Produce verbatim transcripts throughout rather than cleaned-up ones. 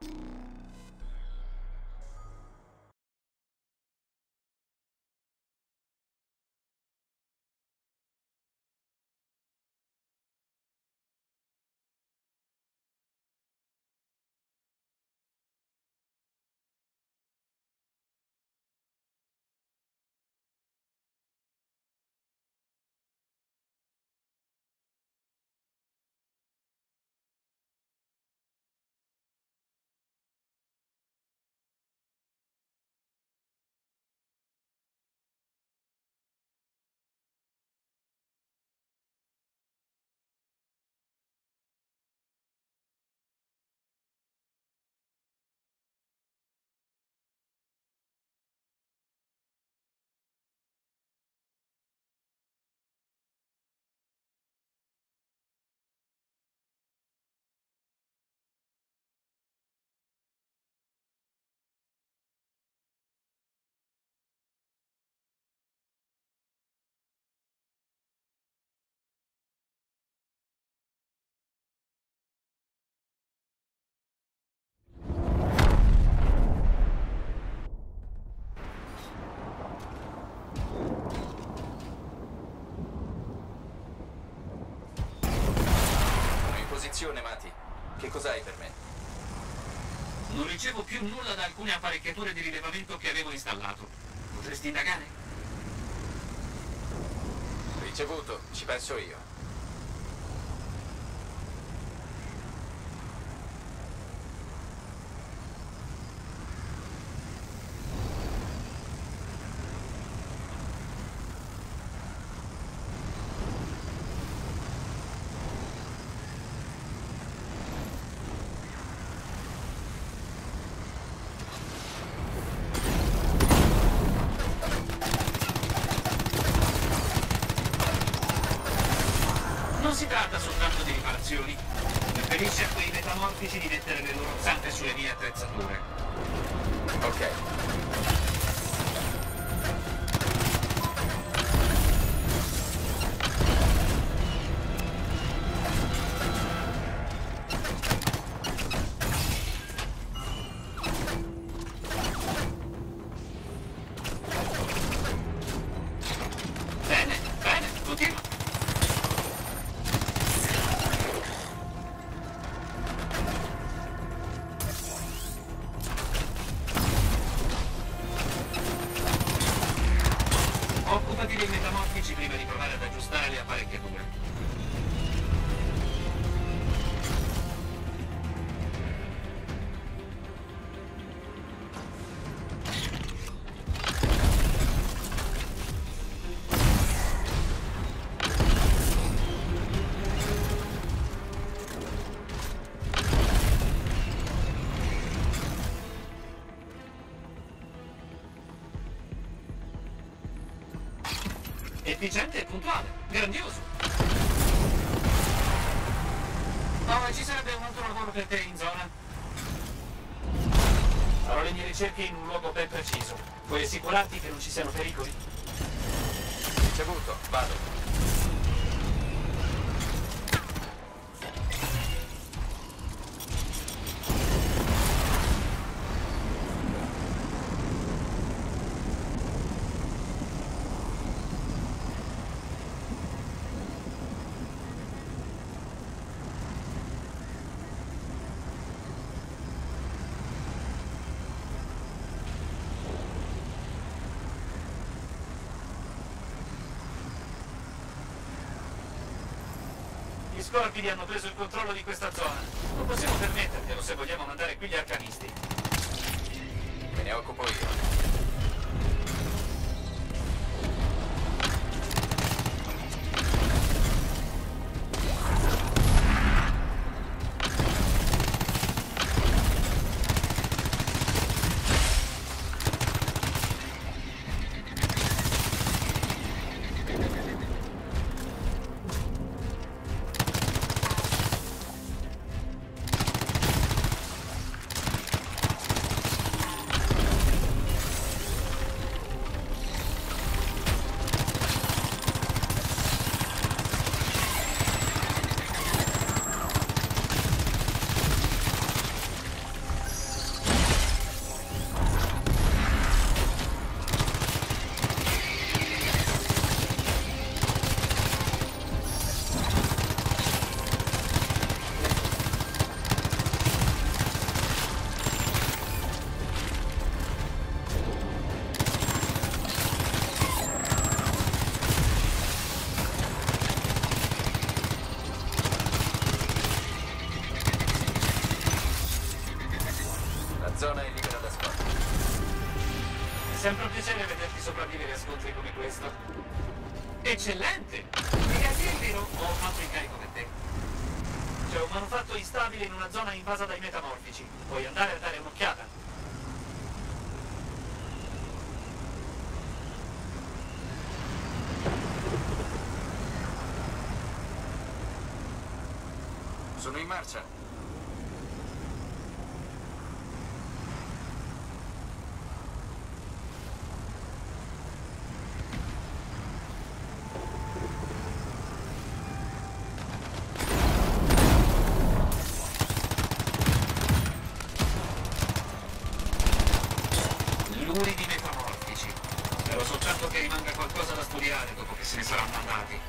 Mati, che cos'hai per me? Non ricevo più nulla da alcune apparecchiature di rilevamento che avevo installato. Potresti indagare? Ricevuto, ci penso io. Non si tratta soltanto di riparazioni. Impedisce a quei metamorfici di mettere le loro zampe sulle mie attrezzature. Ok. Bene, bene, continua. Occupati dei metamorfici prima di provare ad aggiustare le apparecchiature. Efficiente e puntuale, grandioso. Oh, ci sarebbe un altro lavoro per te in zona? Farò le mie ricerche in un luogo ben preciso. Puoi assicurarti che non ci siano pericoli? Ricevuto, vado. Gli scorpidi hanno preso il controllo di questa zona. Non possiamo permetterglielo se vogliamo mandare qui gli arcanisti. Me ne occupo io. zona è libera da scontri. È sempre un piacere vederti sopravvivere a scontri come questo. Eccellente! E a dire il vero, ho un altro incarico per te. C'è un manufatto instabile in una zona invasa dai metamorfici. Puoi andare a dare un'occhiata. Sono in marcia. Luridi metamorfici. Spero soltanto che rimanga qualcosa da studiare dopo che se ne saranno andati.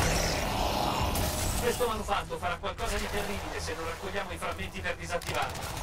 Questo manufatto farà qualcosa di terribile se non raccogliamo i frammenti per disattivarlo.